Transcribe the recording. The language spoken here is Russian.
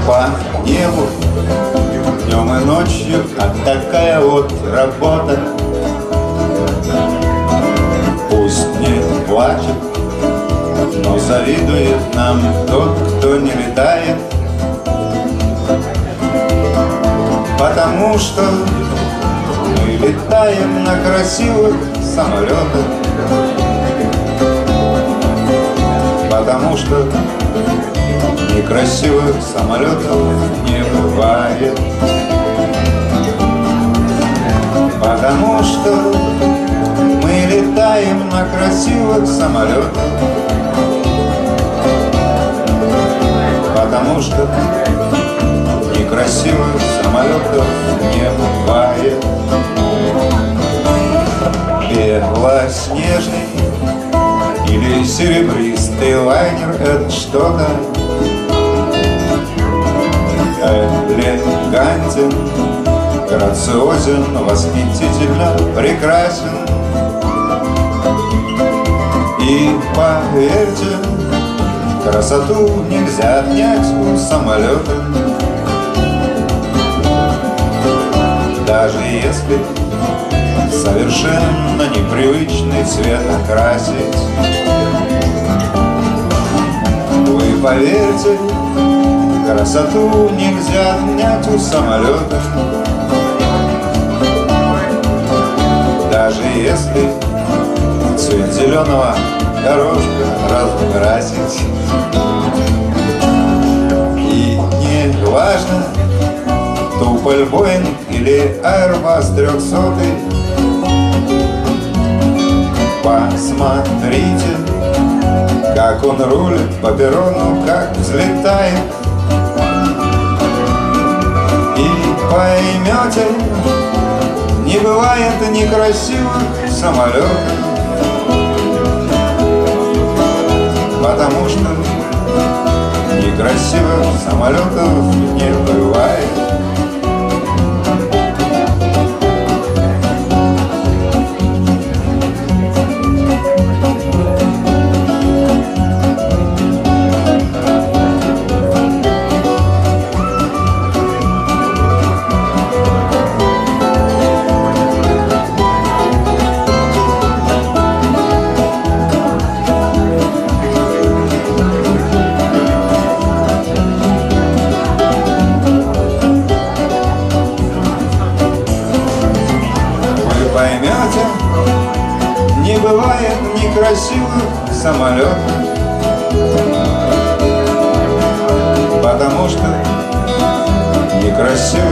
по небу днем и ночью, а такая вот работа. Пусть не плачет, но завидует нам тот, кто не летает, потому что мы летаем на красивых самолетах, потому что некрасивых самолетов не бывает, потому что мы летаем на красивых самолетах, потому что некрасивых самолетов не бывает. Белоснежный или серебристый лайнер — это что-то. Элегантен, грациозен, восхитительно прекрасен. И поверьте, красоту нельзя отнять у самолета, даже если совершенно непривычный цвет окрасить. Вы поверьте, красоту нельзя отнять у самолета, даже если цвет зеленого горошка разукрасить. И не важно, Туполь, Боинг или Airbus 300, посмотрите, как он рулит по перрону, как взлетает, и поймете, не бывает некрасивых самолетов, потому что некрасивых самолетов не бывает. Поймете, не бывает некрасивых самолетов, потому что некрасивых